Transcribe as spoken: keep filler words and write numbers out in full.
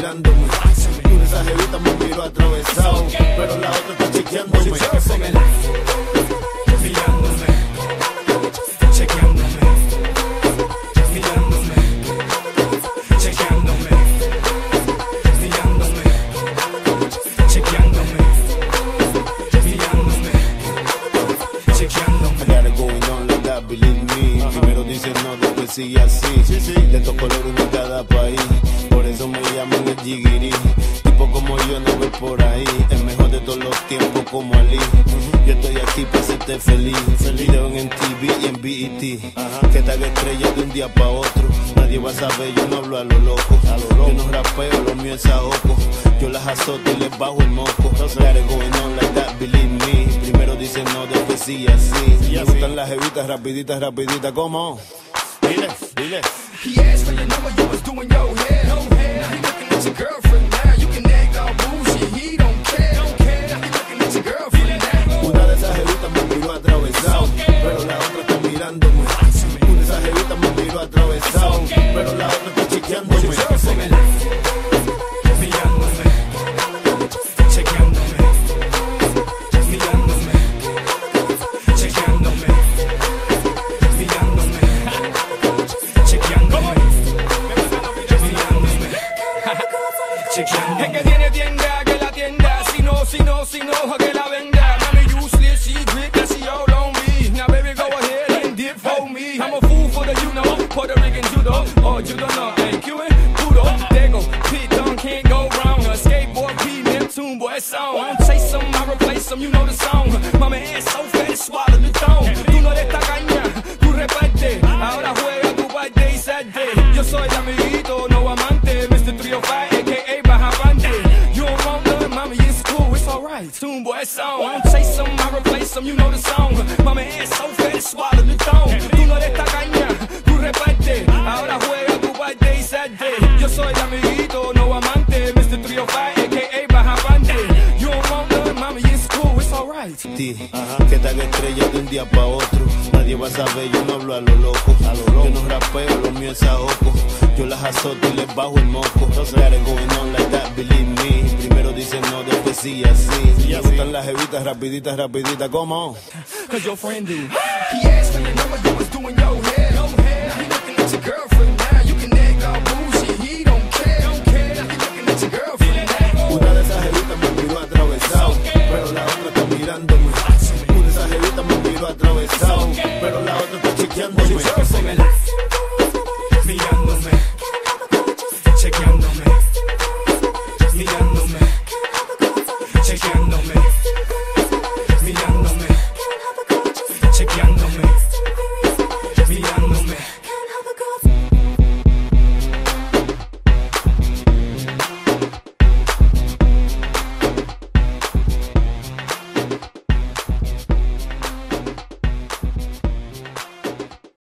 mirándome. Una de esas jevitas me miró atravesado, pero la otra está chequeándome. Mirándome, chequeándome, mirándome, chequeándome, mirándome, chequeándome, mirándome, chequeándome. I got it going on like that, believe me. Primero dicen no, después sigue así. De estos colores de cada país, por eso me llaman el jiguiri. Tipo como yo no ves por ahí, el mejor de todos los tiempos como Ali. Yo estoy aquí para hacerte feliz. Video en M T V y en B E T. Que te haga estrella de un día para otro. Nadie va a saber, yo no hablo a lo loco. Yo no rapeo, lo mío es ahogo. Yo las azoto y les bajo el moco. Got it going on like that, believe me. Primero dicen no, después sí así. Me gustan las jevitas rapiditas, rapiditas, ¿cómo? Dile, dile. He asked for your number, you was doing your hair. Now he looking at your girlfriend now. You can act all bullshit, he don't care. Now he looking at your girlfriend now. Una de esas jevitas me miró atravesado, pero la otra está mirándome. Una de esas jevitas me miró atravesado, pero la otra está chequeándome. Mirándome, chequeándome, mirándome, chequeándome, mirándome, chequeándome, mirándome, chequeándome. Es que tiene tienda, que la tienda. Si no, si no, si no, que la venda. Mami useless, she grip, that she all on me. Now baby go ahead and dip for me. I'm a fool for the you know, Puerto Rican judo. Oh, you don't know, A Q and Kudo. There go, Pete Dunn can't go wrong. A skateboard, P, Neptune, boy, it's on. I don't chase them, I replace them, you know the song. Mami ass so fat, it swallow the tone. Tú no eres tacaña, tú reparte. Ahora juega tu parte y salte. Yo soy el amiguito, no amante. mister three oh five, A K A Bajavante. You don't want none, mommy, it's cool, it's alright. Tune, boy, it's on. I don't chase them, I replace them, you know the song. Mami ass so fat, it swallow the tone. Tú no eres tacaña, tú reparte. Ahora juega tu parte y salte. Yo soy el amiguito, no amante. mister three oh five, A K A Bajavante. You don't want none, mommy, it's cool, it's alright. Ti, que te haga estrella de un día para otro. Nadie va a saber, yo no hablo a lo loco. Yo no rapeo, lo mío es ahogo. Yo las azoto y les bajo el moco. Got it going on like that, believe me. Primero dicen no, después sí así. Me gustan las jevitas rapiditas, rapiditas, ¿cómo? Cause your friend do. He asked for your number, you was doing your hair. Now he looking at your girlfriend now. You can act all bullshit, he don't care. Now he looking at your girlfriend now. Una de esas jevitas me miró atravesado, pero la otra está mirándome. Una de esas jevitas me miró atravesado, pero la otra está chequeándome.